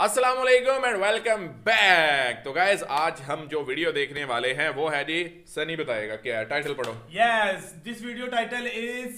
अस्सलाम वालेकुम and welcome back. तो गाइस आज हम जो वीडियो देखने वाले हैं वो है जी, सनी बताएगा क्या है। टाइटल पढ़ो। Yes, this video title is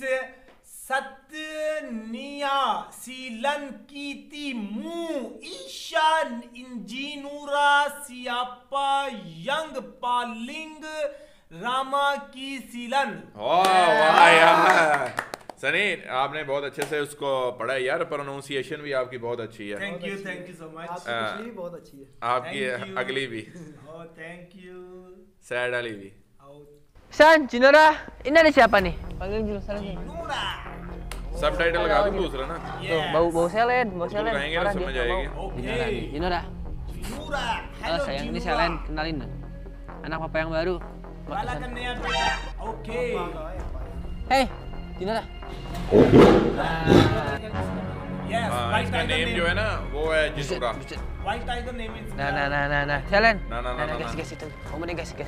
Satnia Silankitimu Ishan Injinura Siapa Yang Paling Rama Ki Silan। वाह यार सनी, आपने बहुत अच्छे से उसको पढ़ा है यार। प्रोनाउंसिएशन भी आपकी बहुत अच्छी है। Thank you so much. आपकी पिछली भी बहुत अच्छी है। आपकी अगली भी, थैंक यू। सैड वाली भी। San, Cinora, ini ada siapa nih? Panggil dulu Selen. सब टाइटल लगा दो दूसरा ना। Tuh, bau Selen, bau Selen. लगाएंगे तो Parah समझ dia, आएगी। bau. Okay. Cinora. Halo sayang, ini Selen, kenalin. Anak papa yang baru. वाला करने यार बेटा। ओके। Hey, Cinora. Yes, हाँ, white इसका tiger नेम जो है ना वो है जिसूरा। White tiger name is Nah, Selen. Nah. Guys, itu. Kamu nih guys.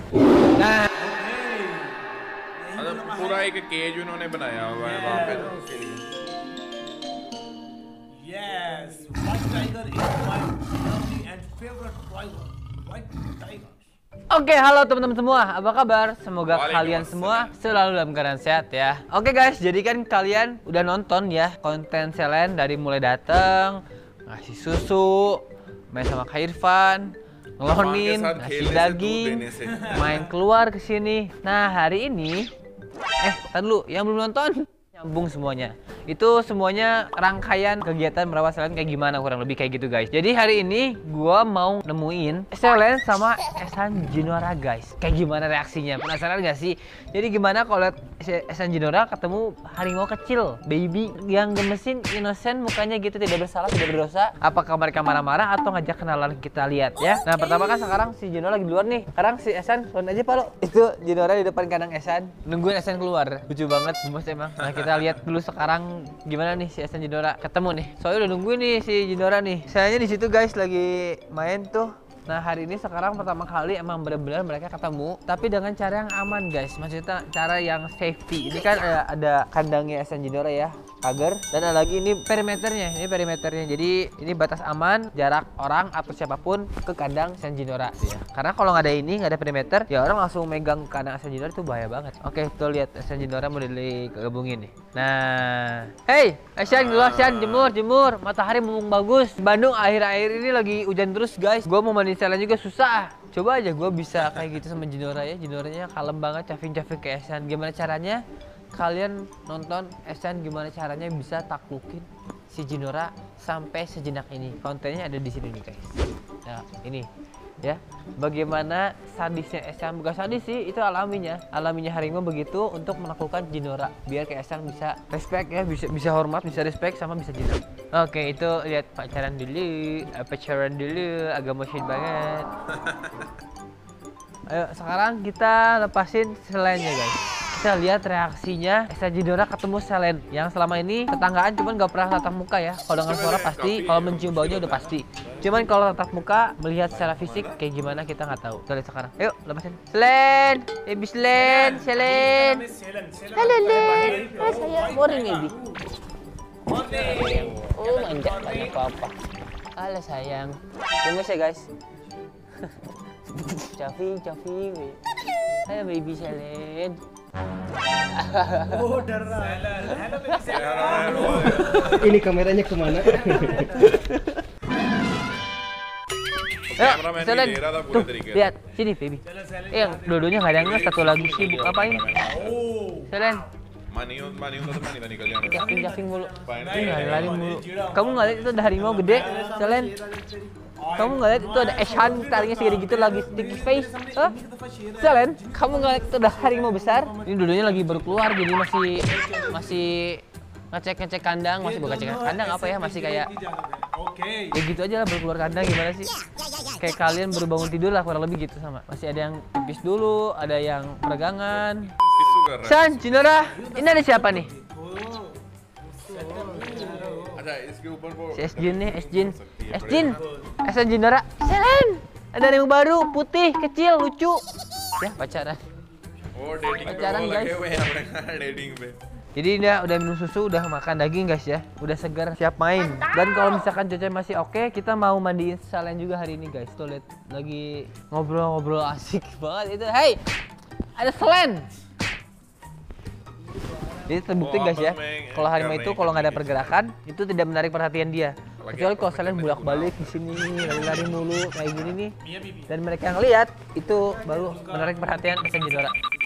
मतलब पूरा एक केज उन्होंने बनाया हुआ है वहाँ पे उसके लिए। Yes, white tiger is my lovely and favorite tiger. White tiger. Oke, halo teman-teman semua, apa kabar? Semoga Waalaikumsalam. kalian semua selalu dalam keadaan sehat ya. Oke guys, jadi kan kalian udah nonton ya konten Selen dari mulai datang, ngasih susu, main sama Kak Irfan, ngelonin, Saat ngasih खेलने से दूध daging, देने से। main keluar ke sini. Nah, hari ini tar dulu, yang belum nonton nyambung semuanya. Itu semuanya rangkaian kegiatan merawat Selen kayak gimana, kurang lebih kayak gitu guys. Jadi hari ini gua mau nemuin Selen sama Ehsan Jinora guys. Kayak gimana reaksinya? Penasaran gak sih? Jadi gimana kalau lihat Ehsan Jinora ketemu harimau kecil, baby yang gemesin, innocent, mukanya gitu, tidak bersalah, tidak berdosa. Apakah mereka marah-marah atau ngajak kenalan? Kita lihat ya. Nah, pertama kan sekarang si Jinora lagi di luar nih. Sekarang si Ehsan turun aja Pak lo. Itu Jinora di depan kandang Ehsan, nungguin Ehsan keluar. Lucu banget gemes emang. Nah, kita lihat dulu sekarang gimana nih si Ehsan Jinora ketemu nih. Soalnya udah nungguin nih si Jinora nih. Sayangnya di situ guys lagi main tuh. Nah, hari ini sekarang pertama kali emang benar-benar mereka ketemu, tapi dengan cara yang aman guys. Maksudnya cara yang safety. Ini kan ada kandangnya Ehsan Jinora ya, pagar, dan ada lagi ini perimeternya. Ini perimeternya. Jadi ini batas aman, jarak orang atau siapapun ke kandang Ehsan Jinora ya. Karena kalau nggak ada ini, nggak ada perimeter, ya orang langsung megang kandang Ehsan Jinora itu bahaya banget. Oke, tuh lihat Ehsan Jinora mau digabungin nih. Nah, hey, Ehsan keluar, Ehsan jemur. Matahari mumpung bagus. Bandung akhir-akhir ini lagi hujan terus guys. Gua mau mandi Selen juga susah. Coba aja gue bisa kayak gitu sama Jinora ya. Jinoranya kalem banget, caving-caving ke Ehsan. Gimana caranya? Kalian nonton Ehsan gimana caranya bisa taklukin si Jinora sampai sejenak ini. Kontennya ada di sini nih guys. Nah, ini ya. Bagaimana sadisnya Ehsan, bukan sadis sih, itu alaminya harimau begitu untuk menaklukkan Jinora biar ke Ehsan bisa respect ya, bisa hormat, bisa respect sama bisa jinak. Oke, itu lihat pacaran dulu, agak motion banget. Ayo sekarang kita lepasin Selennya guys. Kita lihat reaksinya Ehsan Jinora ketemu Selen yang selama ini tetanggaan, cuman gak pernah tatap muka ya. Kalau dengar suara pasti, kalau mencium baunya udah pasti. Cuman kalau tatap muka, melihat secara fisik kayak gimana kita nggak tahu. Kita lihat sekarang. Ayo lepasin. Selen, baby Selen. Halo Len, saya morning baby. Oh manja banyak papa. Halo sayang. Gemes ya guys. Cafi. Halo baby Selen. Oh, darah. Hello baby Selen. Ini kameranya kemana? Cameraman Selen, भी दे रहा था tuh पूरे तरीके से। lihat sini baby. Yang dua-duanya nggak ada nggak, satu lagi sibuk ngapain? Selen, मानियों तो मैं निकल जाना। jafing mulu. Fine. Ini lari mulu. Kamu nggak lihat itu ada harimau gede, Selen? Kamu nggak lihat itu ada Ehsan taringnya segede gitu lagi sticky face? Hah? Selen, kamu nggak lihat itu ada harimau besar? Ini dua-duanya lagi baru keluar, jadi masih ngecek kandang, masih bukan ngecek kandang apa ya, masih kayak Oke. ya gitu aja lah, baru keluar kandang. Gimana sih? Kayak kalian baru bangun tidur lah, kurang lebih gitu sama. Masih ada yang pipis dulu, ada yang peregangan. पिस्सू कर रहा है। San, Jinora, ini ada siapa nih? अच्छा इसके ऊपर वो Si Esjin nih, Esjin, Ehsan Jinora. Selen, ada yang baru, putih, kecil, lucu. Ya pacaran. वो dating पे pacaran, वो guys. लगे हुए हैं अपने डेटिंग पे। Jadi dia udah minum susu, udah makan daging guys ya, udah segar, siap main. Dan kalau misalkan cuaca masih oke, kita mau mandiin Selen juga hari ini guys. Tuh lihat lagi ngobrol-ngobrol asik banget itu. Hey, ada Selen. Jadi terbukti guys ya, kalau harimau itu kalau nggak ada pergerakan itu tidak menarik perhatian dia. Kecuali kalau Selen bolak-balik di sini lari-lari mulu kayak gini nih, dan mereka yang lihat itu baru menarik perhatian Sanjidora.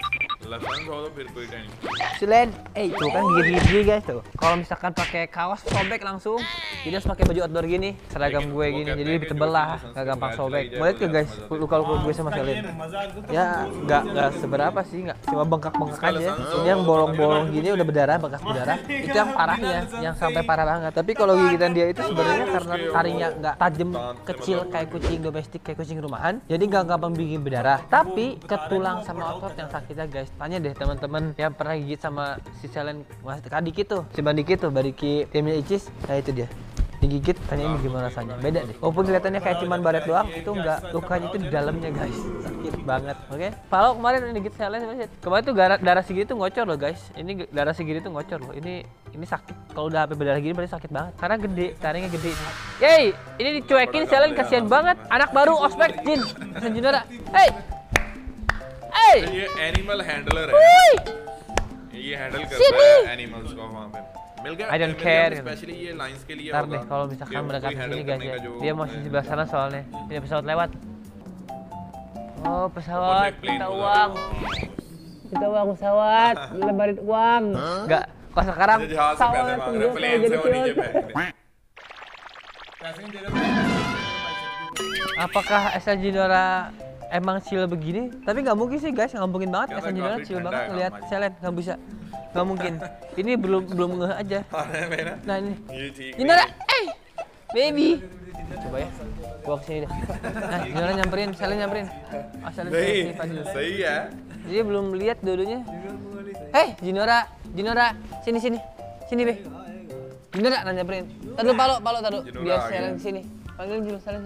Selen, tuh kan gigit-gigit guys tuh. Kalau misalkan pakai kaos sobek langsung, jadi harus pakai baju outdoor gini, seragam gue gini, jadi lebih tebel lah, nggak gampang sobek. Mau lihat ke guys, luka-luka gue sama Selen. Ya nggak seberapa sih, nggak cuma bengkak-bengkak aja. Ini yang bolong-bolong gini udah berdarah, bekas berdarah. Itu yang parahnya, yang sampai parah banget. Tapi kalau gigitan dia itu sebenarnya karena taringnya nggak tajam, kecil kayak kucing domestik, kayak kucing rumahan, jadi nggak gampang bikin berdarah. Tapi ke tulang sama otot yang sakitnya guys. Tanya deh teman-teman yang pernah gigit sama si Selen, Mas Kadiki tuh, si Bandiki tuh, Bandiki timnya Icis, nah itu dia. Digigit, tanya ini gimana rasanya, beda deh. Walaupun kelihatannya kayak cuman baret doang, itu enggak, lukanya itu di dalamnya guys, sakit banget. Oke, Palo kemarin digigit Selen, kemarin tuh darah segini tuh ngocor loh guys. Ini darah segini tuh ngocor loh. Ini sakit. Kalau udah sampai berdarah gini berarti sakit banget. Karena gede, taringnya gede. Yeay, ini dicuekin Selen, kasihan banget. Anak baru ospek Jin, Sanjidora. Hey. ये animal handler है, ये हैंडल करता है एनिमल्स को वहाँ पे। मिल गया। I don't care. Spesially ये लाइंस के लिए Ntar होगा। deh kalau misalkan Dia mendekat कोई ke handle sini guys करने ya. का जो Dia masih di sebelah sana soalnya. Ini pesawat lewat. Oh, ऊपर pesawat, से plane kita गुजर uang. रहा Kita uang pesawat, lebarin uang. Enggak, kok sekarang है। जहाज से पैसे मांग रहे हैं, प्लेन से वो नीचे फेंक दे। Apakah Sanjidora emang chill begini? Tapi nggak mungkin sih guys, nggak mungkin banget Sanjidora chill banget ngeliat Selen, nggak bisa, nggak mungkin. Ini belum ngeh aja. Nah ini, Jinora, baby. Coba ya, gua kesini deh. Nah, Jinora nyamperin, Selen nyamperin. Oh, Selen sini dulu. सही है। Dia belum lihat dulunya. Hey, Jinora, sini be. Jinora nyamperin. Tadu Palo tadu. Biar Selen sini. Panggilin dulu Selen.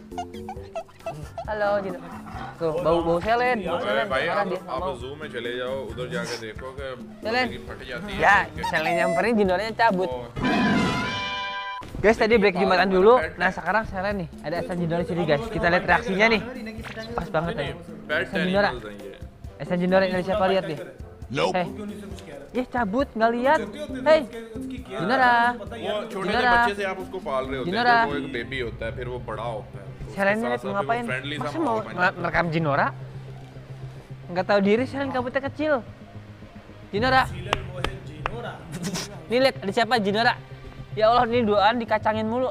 Halo Jino. Tuh bau Selen. भाई Parah dia, nggak आप mau. जू में चले जाओ, उधर जाके देखो कि Selen. मुर्गी फट जाती है। Ya, Selen nyamperin, Jinoranya cabut. Oh, Guys, tadi break Jumatan dulu. Nah, sekarang Selen nih. Ada Sanjidora di sini guys. Kita lihat reaksinya nih. Pas banget tadi. pet Sanjidora. animals हैं ये। Sanjidora dari siapa lihat nih? Hey. Cabut, nggak lihat. Hey. Jinora. वो छोटे से Jinora. बच्चे से आप उसको पाल रहे होते हैं, Jinora. जब वो एक बेबी होता है, फिर वो बड़ा होता है। तो उसके Selen साथ-साथ mau फिर ngapain? वो friendly Masa सा mau माहौल बन जाता है। merekam Jinora? Nggak tahu diri Selen, kabutnya kecil. Jinora. Nih lihat, ada siapa Jinora? Ya Allah, ini duaan dikacangin mulu.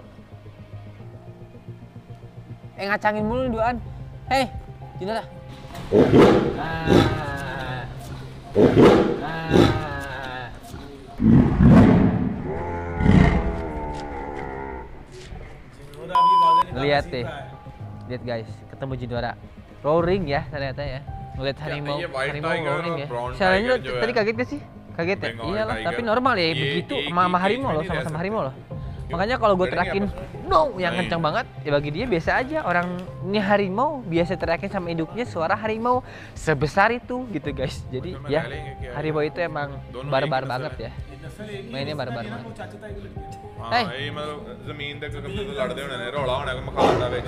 Ngacangin mulu nih duaan. Hei, Jinora. Lihat deh. Lihat guys, ketemu Jinora. Roaring ya ternyata ya. Ngeliat harimau, iya, white harimau tiger roaring और ya. brown Soalnya tiger जो tadi है. kaget gak sih? Kaget ya? Bengal Iyalah, tiger. tapi normal ya Iya, begitu iya, sama iya, harimau iya, loh, iya, sama-sama iya. harimau loh. Makanya kalau gue Bedanya teriakin, apa? no, yang Nah, kencang ini. banget, ya bagi dia biasa aja. Orang ini harimau biasa teriakin sama induknya suara harimau sebesar itu gitu guys. Jadi Betul, ya Magali nggak kayak harimau itu emang Dono barbar एक banget नस्ल ya. Mainnya barbar banget. हाँ Hey. ये मतलब जमीन तक कभी तो लड़ते होने ने रौला होने को मखाना विच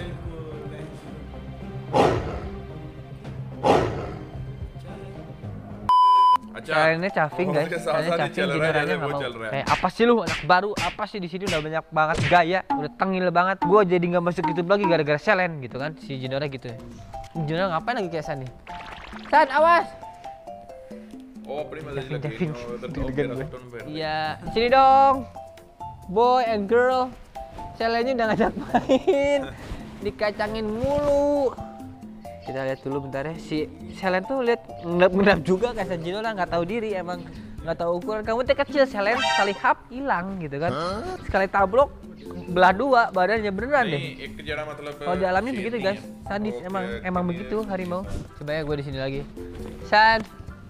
अच्छा Kayaknya caving guys, उसके kayaknya साथ-साथ ये caving चल रहा है Jinoranya जैसे nggak वो mau. चल रहा है Kayak apa sih lu anak baru? Apa sih di sini udah banyak banget gaya, udah tengil banget. Gua jadi nggak masuk YouTube lagi gara-gara Selen gitu kan, si Jinora gitu. Jinora ngapain lagi kayak San nih? San, awas! ओ अपनी मजे लग गई Caving, उधर तो deg-degan मेरा gue. सुन फिर Iya, sini dong, boy and girl. Selennya udah ngajak main, dikacangin mulu. Kita lihat dulu bentar ya, si Selen tuh lihat ngendap juga kayak San Jinora, nggak tahu diri emang, nggak tahu ukuran. Kamu tuh kecil, Selen sekali hap hilang gitu kan, sekali tablok belah dua badannya beneran deh. नहीं एक जरा मतलब Kalau di alamnya शेर begitu नहीं guys, है। sadis okay, emang okay, begitu harimau. Coba ya gue di sini lagi. San,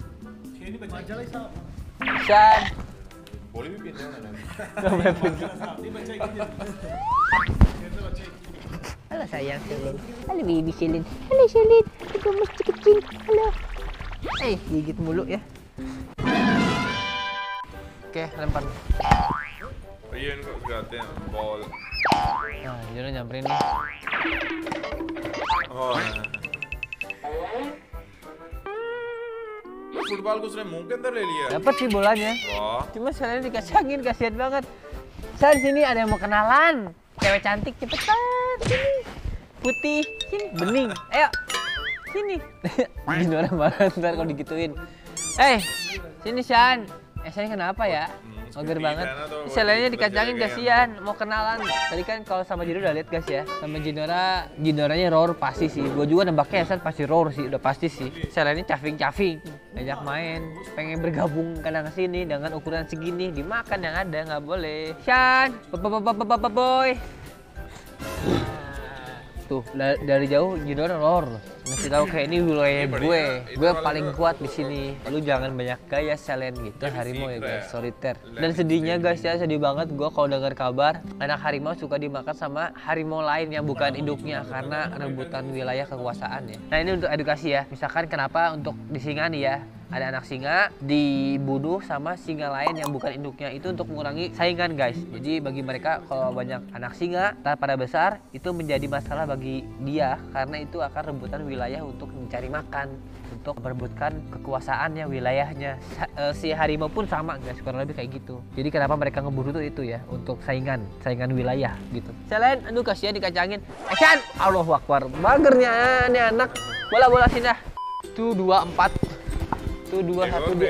San. बोली भी पीते होने ने Halo sayang Selin. Halo baby Selin. Halo Selin. Gemes kecil. Halo. Gigit mulu ya. Oke, lempar. Oh iya, ini kok ganti ball. Nah, Jinora nyamperin nih. Oh. Football को उसने मुंह के अंदर ले लिया। Dapat sih bolanya. Wah. Cuma Selen dikacangin, kasihan banget. San, sini ada yang mau kenalan. Cewek cantik, cepetan. Sini. Putih, sini. Bening. Ayo. Sini. Jinora marah ntar kalau digituin. Sini San. San kenapa ya? Mager banget. Selennya dikacangin, kasihan. Mau kenalan. Tadi kan kalau sama Jinora udah lihat guys ya. Sama Jinoranya roar pasti sih. Gue juga nembaknya San pasti roar sih, udah pasti sih. Selennya caving-caving. Ngajak main, pengen bergabung kadang sini dengan ukuran segini, dimakan yang ada, nggak boleh. San, boy. Tuh, dari jauh Jinora roar. Ngasih tahu kayak ini wilayah gue paling kuat di sini. Lu jangan banyak gaya Selen gitu, harimau ya guys, soliter. Dan sedihnya guys ya, sedih banget gue kalau dengar kabar anak harimau suka dimakan sama harimau lain yang bukan induknya karena rebutan wilayah kekuasaan ya. Nah ini untuk edukasi ya, misalkan kenapa untuk di singa nih ya, ada anak singa dibunuh sama singa lain yang bukan induknya, itu untuk mengurangi saingan guys. Jadi bagi mereka kalau banyak anak singa pada besar itu menjadi masalah bagi dia karena itu akan rebutan wilayah untuk mencari makan, untuk memperebutkan kekuasaannya, wilayahnya. Si harimau pun sama guys, kurang lebih kayak gitu. Jadi kenapa mereka ngebunuh tuh itu ya, untuk saingan wilayah gitu. Selain aduh kasihan dikacangin. San, Allahu Akbar, magernya nih anak. Bola sini dah. Tuh 24. Tuh 2-1 dia.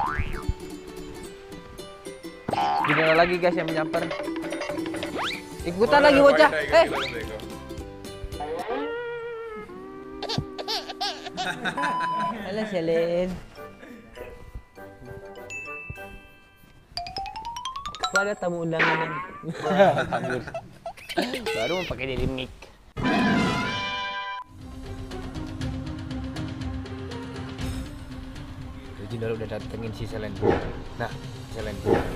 Jinora lagi guys yang menyamper. Ikutan lagi bocah. Halo Selen. Ada tamu undangan. Kabur. Baru mau pakai dari mic. Jinora udah datengin si Selen. Nah, Selen.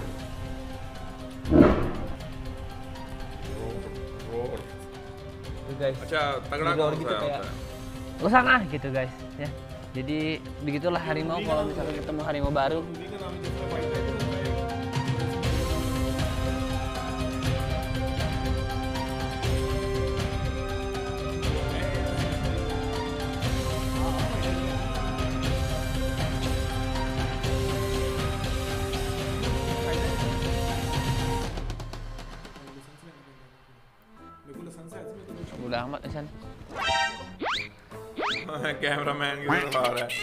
Guys. अच्छा तगड़ा कौन सा gitu होता kayak है? lo sana gitu guys ya. Jadi begitulah harimau kalau misalnya ketemu harimau baru. Udah amat San. Cameraman की तरफ आ रहा है।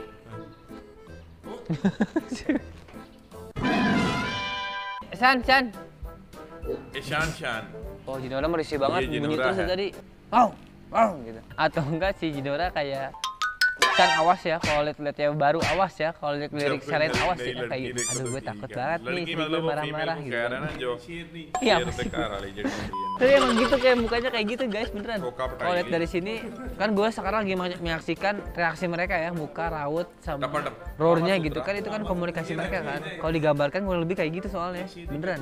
San. Ishan Oh Jinora merisi banget, Iya, bunyi Jinora, terus ya. tadi. Wow gitu. Atau enggak si Jinora kayak San awas ya kalau lihat yang baru, awas ya kalau lirik Selen, awas ya kayak gitu. Aduh gue takut banget nih, si gue marah-marah gitu. Iya pasti. Tapi emang gitu kayak mukanya kayak gitu guys, beneran. Kalau lihat dari sini, kan gue sekarang lagi menyaksikan reaksi mereka ya, muka, raut, sama roarnya gitu kan, itu kan komunikasi mereka kan. Kalau digambarkan kurang lebih kayak gitu soalnya, beneran.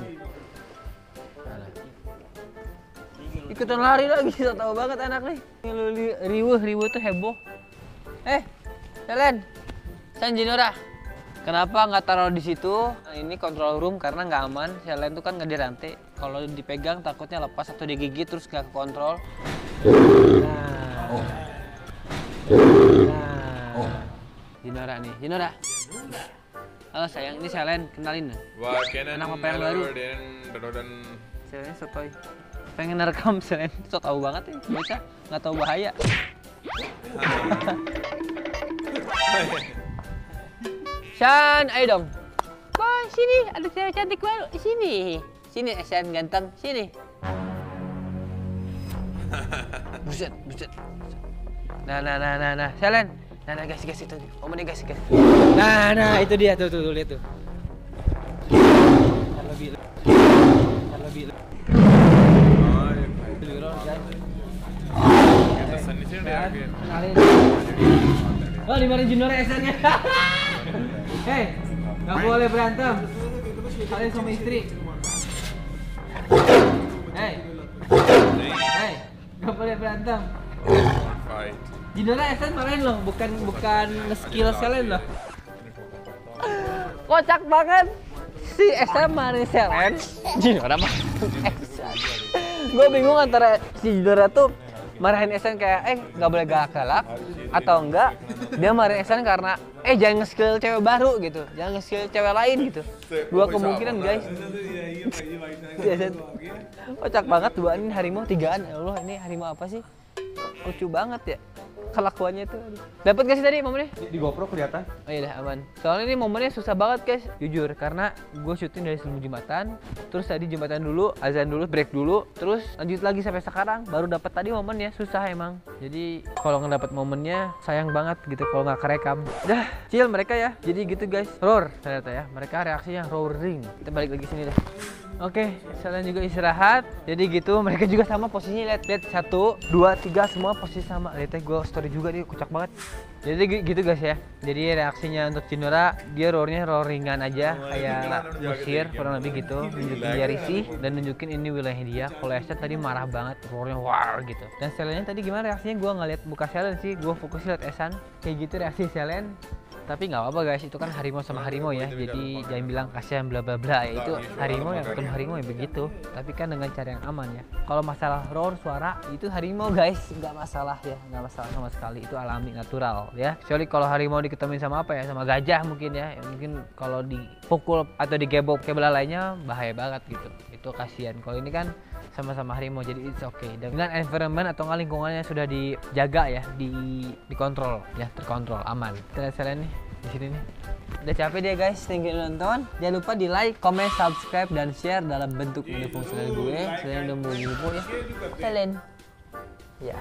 Ikutan lari lagi, so tau banget anak nih. Riwuh tuh heboh. Selen, San Jinora, kenapa nggak taruh di situ? Nah, ini control room karena nggak aman. Selen tuh kan nggak dirantai. Kalau dipegang takutnya lepas atau digigit terus nggak kontrol. Jinora nih, Jinora. Halo sayang, ini Selen, kenalin. Wah, anak apa yang baru? Selennya sotoy. Pengen nerekam Selen, so tau banget ya, bocah nggak tahu bahaya. San, ayo dong. Boy, sini, ada cewek cantik baru. Sini. Sini, San ganteng. Sini. Buset. Nah. Selen. Nah, gas itu. Omongnya gas. Nah, itu dia tuh lihat tuh. Lebih. Oh, dimarahin Jinora SN-nya. Hei, nggak boleh berantem. Kalian sama istri. Hei, nggak boleh berantem. Jinora SN marahin loh, bukan skill Selen loh. Kocak banget. si Esa marahin Selen, Jinora marahin Esan. Gue bingung antara si Jinora tuh marahin Esan kayak nggak boleh galak-galak atau enggak dia marahin Esan karena jangan nge-skill cewek baru gitu, jangan nge-skill cewek lain gitu. Dua kemungkinan guys. Kocak banget dua ini harimau tigaan. Ya Allah, ini harimau apa sih? Lucu banget ya kelakuannya tuh. Dapat gak sih tadi momennya? Di GoPro kelihatan. Oh iya dah, aman. Soalnya ini momennya susah banget guys, jujur, karena gue syuting dari sebelum jembatan, terus tadi jembatan dulu, azan dulu, break dulu, terus lanjut lagi sampai sekarang, baru dapat tadi momennya. Susah emang. Jadi kalau nggak dapat momennya sayang banget gitu kalau nggak kerekam. Dah, chill mereka ya. Jadi gitu guys, roar ternyata ya. Mereka reaksinya roaring. Kita balik lagi sini deh. Oke, Selen juga istirahat. Jadi gitu, mereka juga sama posisinya. Lihat 1, 2, 3 semua posisi sama. Lihat gue story juga dia kocak banget. Jadi gitu guys ya. Jadi reaksinya untuk Jinora, dia roarnya roar ringan aja kayak Mesir kurang lebih gitu, nunjukin dia risih dan nunjukin ini wilayah dia. Kalau Esan tadi marah banget, roarnya war gitu. Dan Selennya tadi gimana reaksinya? Gue nggak lihat muka Selen sih, gue fokus lihat Esan. Kayak gitu reaksi Selen. Tapi nggak apa-apa guys, itu kan harimau sama harimau ya. Jadi jangan bilang kasihan bla bla bla ya, itu harimau yang ketemu harimau ya begitu. Tapi kan dengan cara yang aman ya. Kalau masalah roar suara itu harimau guys, nggak masalah ya, nggak masalah sama sekali. Itu alami natural ya. Kecuali kalau harimau diketemuin sama apa ya, sama gajah mungkin ya. Mungkin kalau dipukul atau digebok kayak belalainya bahaya banget gitu. Itu kasihan. Kalau ini kan sama-sama harimau jadi it's okay. Dengan environment atau lingkungannya sudah dijaga ya, dikontrol ya, terkontrol, aman. Kita lihat Selen nih di sini nih. Udah capek dia guys, thank you udah nonton. Jangan lupa di like, comment, subscribe dan share dalam bentuk mendukung channel gue. Selen udah mau ngumpul ya. Selen. Ya.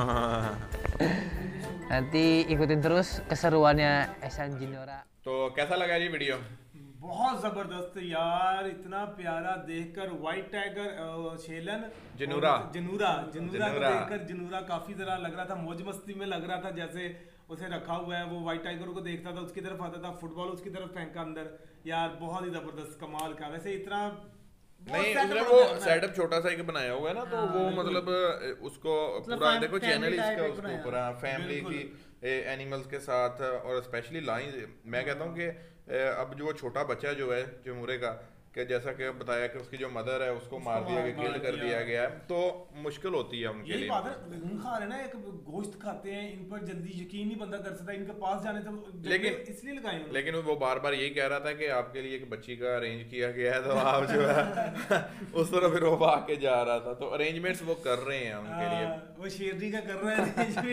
Nanti ikutin terus keseruannya Esan Jinora. तो कैसा लगा ये वीडियो? बहुत जबरदस्त यार, इतना प्यारा देखकर व्हाइट टाइगर शेलन जिनूरा जिनूरा को देखकर जिनूरा काफी जरा लग रहा था मौज मस्ती में, लग रहा था जैसे उसे रखा हुआ है। वो व्हाइट टाइगर को देखता था, उसकी तरफ आता था, फुटबॉल उसकी तरफ फेंका अंदर। यार बहुत ही जबरदस्त कमाल का। वैसे इतना नहीं, उसने वो सेटअप छोटा सा एक बनाया हुआ है ना, तो वो मतलब उसको पूरा देखो चैनल इसका उसको पूरा फैमिली की एनिमल्स के साथ और स्पेशली लाइन। मैं कहता हूँ कि अब जो छोटा बच्चा जो है जमुरे का, कि जैसा कि बताया कि उसकी जो मदर है उसको मार दिया गया, किल कर दिया गया है, तो मुश्किल होती है उनके लिए। खून खा रहे ना, एक गोश्त खाते हैं, इन पर जल्दी यकीन नहीं बंदा कर सकता इनके पास जाने से, लेकिन इसलिए लगाए। लेकिन वो बार बार यही कह रहा था कि आपके लिए एक बच्ची का अरेंज किया गया है, तो आप जो है उस तरह फिर वो आके जा रहा था, तो अरेंजमेंट्स वो कर रहे हैं उनके लिए। वो शेरनी का कर रहा है,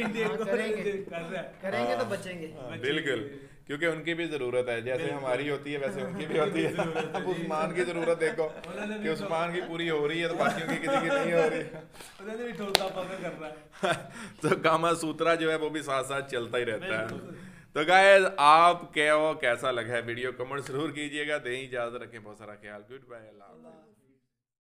करेंगे तो बचेंगे। बिल्कुल, क्योंकि उनकी भी जरूरत है, जैसे हमारी होती है वैसे उनकी भी होती है। अब उस्मान की जरूरत देखो कि उस्मान की पूरी हो रही है तो बाकियों की किसी की नहीं हो रही। उन्होंने भी ठोका पाका कर रहा है। तो कामा सूत्रा जो है वो भी साथ साथ चलता ही रहता है। तो गाइस, आप कैसा लगा है वीडियो, कमेंट जरूर कीजिएगा। दें इजाजत, रखें बहुत सारा ख्याल। गुड बाय, अल्लाह हाफ़िज़।